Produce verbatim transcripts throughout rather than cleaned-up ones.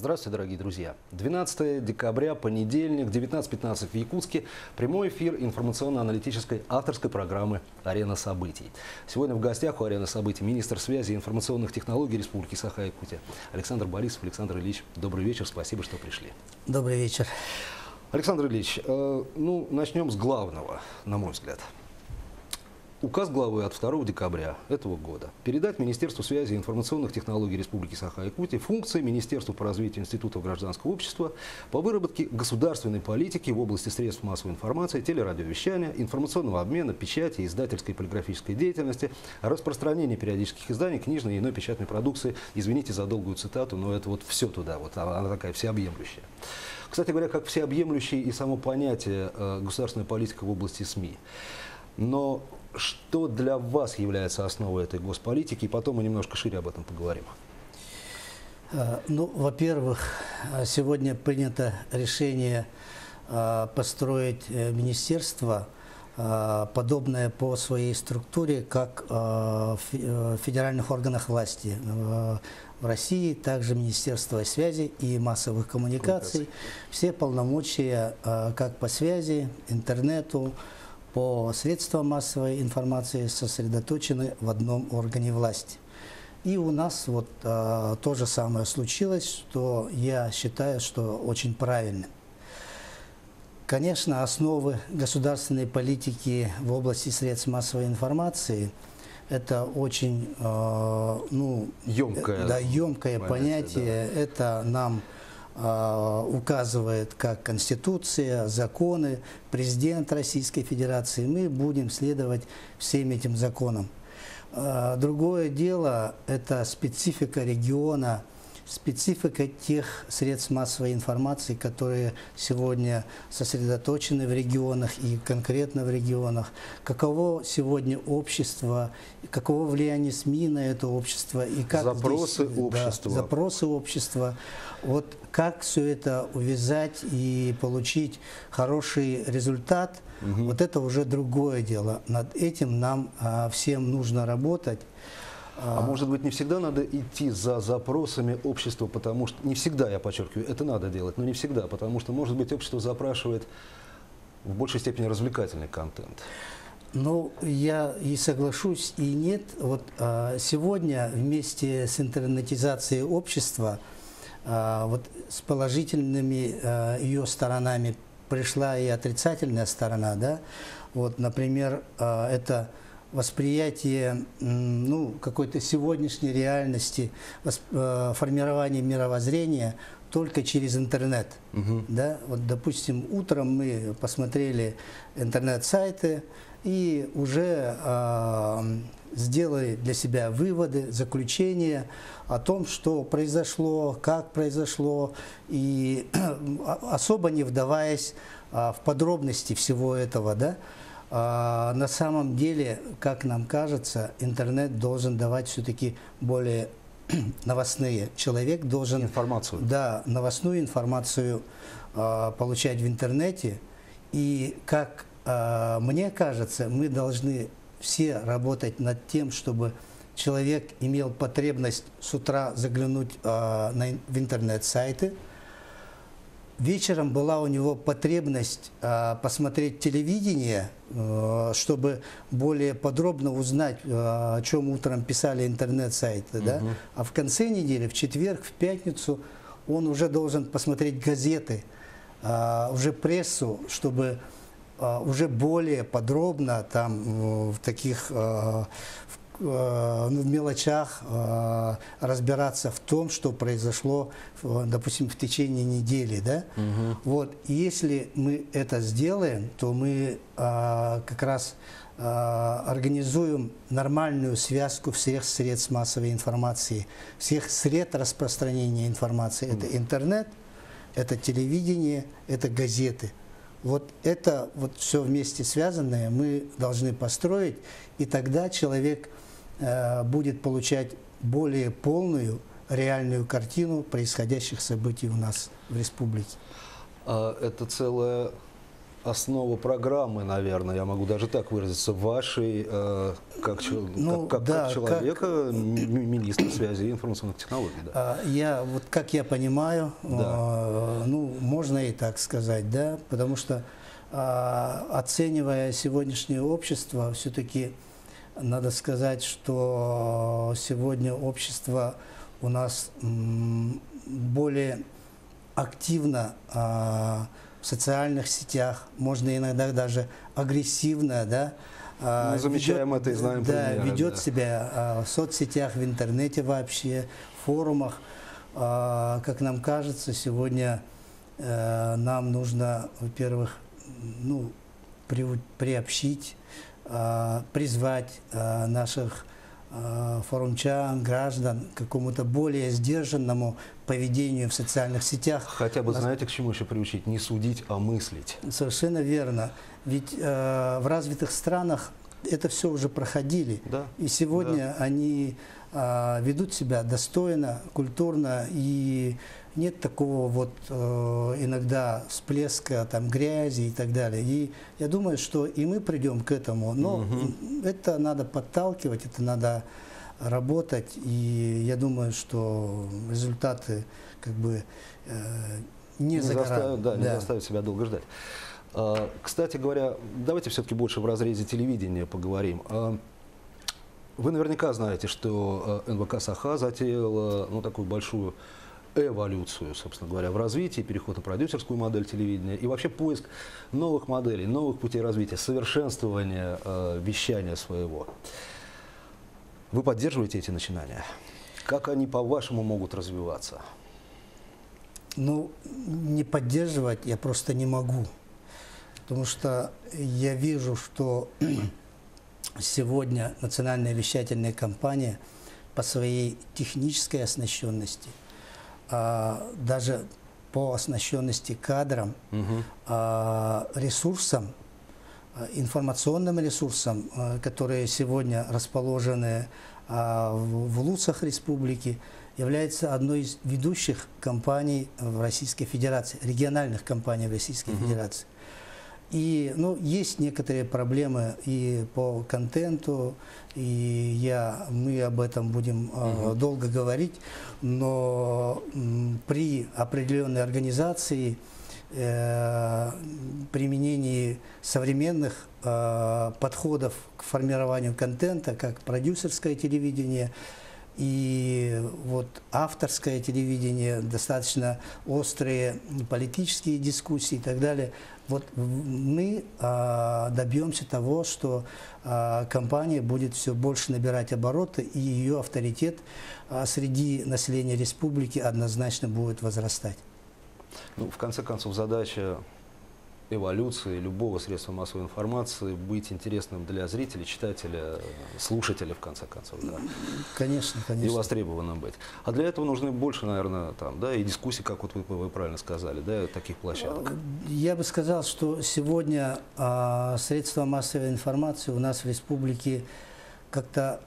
Здравствуйте, дорогие друзья. двенадцатое декабря, понедельник, девятнадцать пятнадцать в Якутске. Прямой эфир информационно-аналитической авторской программы «Арена событий». Сегодня в гостях у «Арены событий» министр связи и информационных технологий Республики Саха-Якутия Александр Борисов. Александр Ильич, добрый вечер, спасибо, что пришли. Добрый вечер. Александр Ильич, э, ну, начнем с главного, на мой взгляд. Указ главы от второго декабря этого года передать Министерству связи и информационных технологий Республики Саха-Якутия функции Министерства по развитию институтов гражданского общества по выработке государственной политики в области средств массовой информации, телерадиовещания, информационного обмена, печати, издательской и полиграфической деятельности, распространения периодических изданий, книжной и иной печатной продукции. Извините за долгую цитату, но это вот все туда, вот она такая всеобъемлющая. Кстати говоря, как всеобъемлющее и само понятие э, государственная политика в области СМИ. Но что для вас является основой этой госполитики? И потом мы немножко шире об этом поговорим. Ну, во-первых, сегодня принято решение построить министерство, подобное по своей структуре, как в федеральных органах власти в России, также Министерство связи и массовых коммуникаций. Все полномочия как по связи, интернету, по средствам массовой информации сосредоточены в одном органе власти. И у нас вот а, то же самое случилось, что я считаю, что очень правильно. Конечно, основы государственной политики в области средств массовой информации – это очень э, ну, емкое, да, емкое понятие, понятие да. Это нам указывает как Конституция, законы, президент Российской Федерации. Мы будем следовать всем этим законам. Другое дело – это специфика региона, специфика тех средств массовой информации, которые сегодня сосредоточены в регионах и конкретно в регионах. Каково сегодня общество, каково влияние СМИ на это общество и как запросы здесь, общества. Да, запросы общества. Вот как все это увязать и получить хороший результат, угу. Вот это уже другое дело. Над этим нам а, всем нужно работать. А может быть, не всегда надо идти за запросами общества, потому что, не всегда, я подчеркиваю, это надо делать, но не всегда, потому что, может быть, общество запрашивает в большей степени развлекательный контент. Ну, я и соглашусь, и нет. Вот а, сегодня вместе с интернетизацией общества, а, вот с положительными а, ее сторонами пришла и отрицательная сторона, да. Вот, например, а, это восприятие ну, какой-то сегодняшней реальности, формирование мировоззрения только через интернет. Угу. Да? Вот, допустим, утром мы посмотрели интернет-сайты и уже э, сделали для себя выводы, заключения о том, что произошло, как произошло, и особо не вдаваясь э, в подробности всего этого, да? А на самом деле, как нам кажется, интернет должен давать все-таки более новостные. Человек должен информацию. Да, новостную информацию а, получать в интернете. И, как а, мне кажется, мы должны все работать над тем, чтобы человек имел потребность с утра заглянуть а, на, в интернет-сайты. Вечером была у него потребность э, посмотреть телевидение, э, чтобы более подробно узнать, э, о чем утром писали интернет-сайты. Угу. Да? А в конце недели, в четверг, в пятницу, он уже должен посмотреть газеты, э, уже прессу, чтобы э, уже более подробно там, э, в таких э, в мелочах э, разбираться в том, что произошло, допустим, в течение недели. Да? Угу. Вот. И если мы это сделаем, то мы э, как раз э, организуем нормальную связку всех средств массовой информации, всех средств распространения информации. Угу. Это интернет, это телевидение, это газеты. Вот это вот все вместе связанное мы должны построить, и тогда человек будет получать более полную, реальную картину происходящих событий у нас в республике. А это целая основа программы, наверное, я могу даже так выразиться, вашей, э, как, ну, как, как, да, как человека, как... министра связи и информационных технологий. Да. Я, вот как я понимаю, да. э, ну, можно и так сказать, да, потому что э, оценивая сегодняшнее общество, все-таки надо сказать, что сегодня общество у нас м, более активно э, в социальных сетях, можно иногда даже агрессивно, да, Мы замечаем ведет, это и знаем да, примеры, ведет да. себя а, в соцсетях, в интернете вообще, в форумах. А, как нам кажется, сегодня а, нам нужно, во-первых, ну, при, приобщить, а, призвать а, наших а, форумчан, граждан к какому-то более сдержанному поведению в социальных сетях. Хотя бы знаете, к чему еще приучить? Не судить, а мыслить. Совершенно верно. Ведь э, в развитых странах это все уже проходили. Да, и сегодня да. они э, ведут себя достойно, культурно, и нет такого вот э, иногда всплеска там, грязи и так далее. И я думаю, что и мы придем к этому, но угу. это надо подталкивать, это надо работать, и я думаю, что результаты как бы э, не, не за заставят, да, да. не заставят себя долго ждать. А, кстати говоря, давайте все-таки больше в разрезе телевидения поговорим. А, вы наверняка знаете, что эн вэ ка «Саха» затеяла ну, такую большую эволюцию, собственно говоря, в развитии, переход на продюсерскую модель телевидения и вообще поиск новых моделей, новых путей развития, совершенствования э, вещания своего. Вы поддерживаете эти начинания? Как они, по-вашему, могут развиваться? Ну, не поддерживать я просто не могу. Потому что я вижу, что сегодня национальная вещательная компания по своей технической оснащенности, даже по оснащенности кадром, угу. ресурсом, информационным ресурсам, которые сегодня расположены в ЛУЦах республики, является одной из ведущих компаний в Российской Федерации, региональных компаний в Российской угу. Федерации. И ну, есть некоторые проблемы и по контенту, и я, мы об этом будем угу. э, долго говорить, но м, при определенной организации, э, применении современных э, подходов к формированию контента, как продюсерское телевидение и вот авторское телевидение, достаточно острые политические дискуссии и так далее, вот мы а, добьемся того, что а, компания будет все больше набирать обороты, и ее авторитет а, среди населения республики однозначно будет возрастать. Ну, в конце концов, задача эволюции любого средства массовой информации быть интересным для зрителя, читателя, слушателя, в конце концов. Да. Конечно, конечно. И востребованным быть. А для этого нужны больше, наверное, там, да, и дискуссий, как вот вы, вы правильно сказали, да, таких площадок. Я бы сказал, что сегодня а, средства массовой информации у нас в республике как-то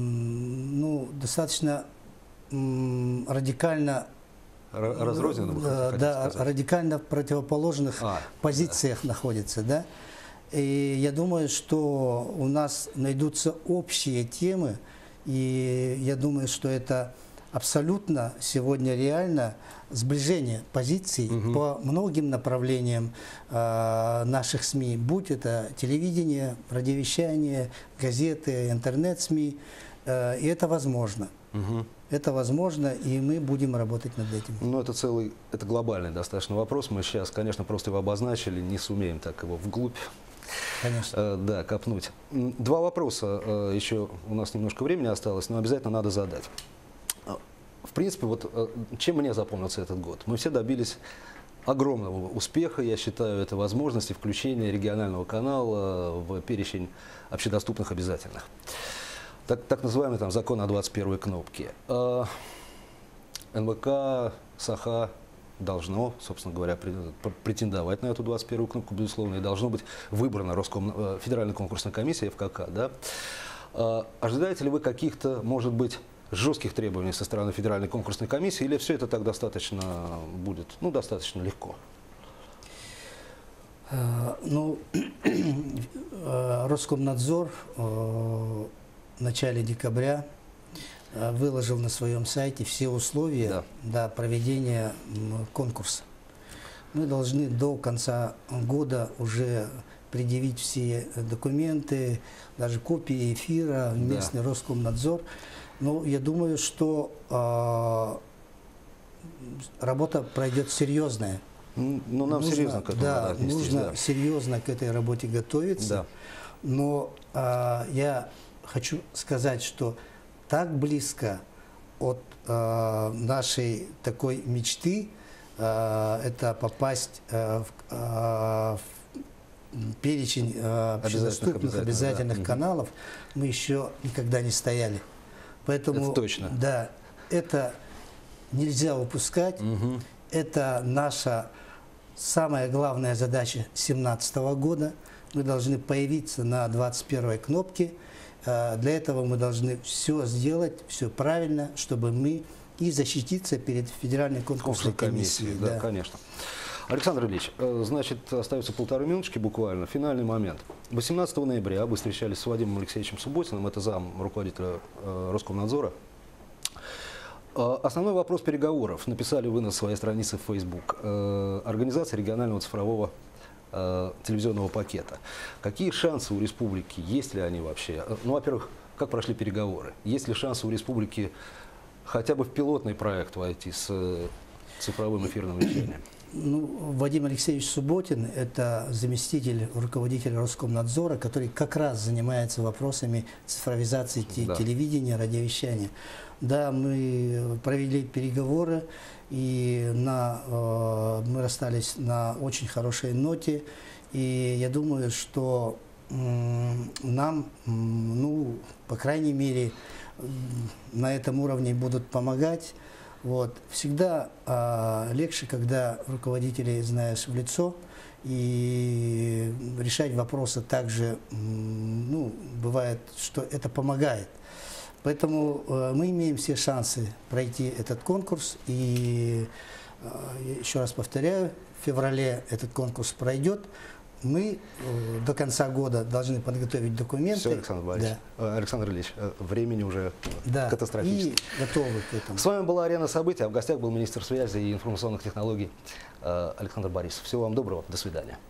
ну, достаточно м, радикально разрозненно, да, да, радикально в противоположных а, позициях да. находится, да. И я думаю, что у нас найдутся общие темы, и я думаю, что это абсолютно сегодня реально сближение позиций угу. по многим направлениям э, наших СМИ, будь это телевидение, радиовещание, газеты, интернет-СМИ, э, и это возможно. Угу. Это возможно, и мы будем работать над этим. Ну, это целый, это глобальный достаточно вопрос. Мы сейчас, конечно, просто его обозначили, не сумеем так его вглубь, конечно. Э, да, копнуть. Два вопроса, э, еще у нас немножко времени осталось, но обязательно надо задать. В принципе, вот э, чем мне запомнился этот год? Мы все добились огромного успеха, я считаю, это возможности включения регионального канала в перечень общедоступных обязательных. Так, так называемый там, закон о двадцать первой кнопке. Э, эн вэ ка, САХА должно, собственно говоря, претендовать на эту двадцать первую кнопку, безусловно, и должно быть выбрана Роском, э, Федеральная конкурсная комиссия, эф ка ка. Да? Э, ожидаете ли вы каких-то, может быть, жестких требований со стороны Федеральной конкурсной комиссии, или все это так достаточно будет, ну, достаточно легко? Э, Ну, э, Роскомнадзор э, в начале декабря э, выложил на своем сайте все условия Да. для проведения м, конкурса. Мы должны до конца года уже предъявить все документы, даже копии эфира в местный Роскомнадзор. Но я думаю, что э, работа пройдет серьезная. Ну, нам нужно, серьезно к этому да, надо отнестись. нужно Да. серьезно к этой работе готовиться. Да. Но э, я хочу сказать, что так близко от э, нашей такой мечты э, это попасть э, в, э, в перечень э, общедоступных обязательных, обязательных да. каналов мы еще никогда не стояли. Поэтому, Это точно. Да, это нельзя упускать. Угу. Это наша самая главная задача две тысячи семнадцатого года. Мы должны появиться на двадцать первой кнопке. Для этого мы должны все сделать, все правильно, чтобы мы и защититься перед Федеральной конкурсной комиссией. Да, Да. конечно. Александр Ильич, значит, остается полторы минуточки буквально. Финальный момент. восемнадцатого ноября вы встречались с Вадимом Алексеевичем Субботиным, это зам руководителя Роскомнадзора. Основной вопрос переговоров, написали вы на своей странице в Facebook, организация регионального цифрового телевизионного пакета. Какие шансы у республики, есть ли они вообще? Ну, во-первых, как прошли переговоры? Есть ли шансы у республики хотя бы в пилотный проект войти с цифровым эфирным вещанием? Ну, Вадим Алексеевич Субботин – это заместитель руководителя Роскомнадзора, который как раз занимается вопросами цифровизации те, Да. телевидения, радиовещания. Да, мы провели переговоры, и на, э, мы расстались на очень хорошей ноте. И я думаю, что м, нам, м, ну, по крайней мере, м, на этом уровне будут помогать. Вот. Всегда э, легче, когда руководителей знаешь в лицо, и решать вопросы также, м, ну, бывает, что это помогает. Поэтому э, мы имеем все шансы пройти этот конкурс. И э, еще раз повторяю, в феврале этот конкурс пройдет. Мы э, до конца года должны подготовить документы. Все, Александр Борисович. Да. Александр Ильич, времени уже Да. катастрофически. И готовы к этому. С вами была «Арена событий», а в гостях был министр связи и информационных технологий Александр Борисов. Всего вам доброго, до свидания.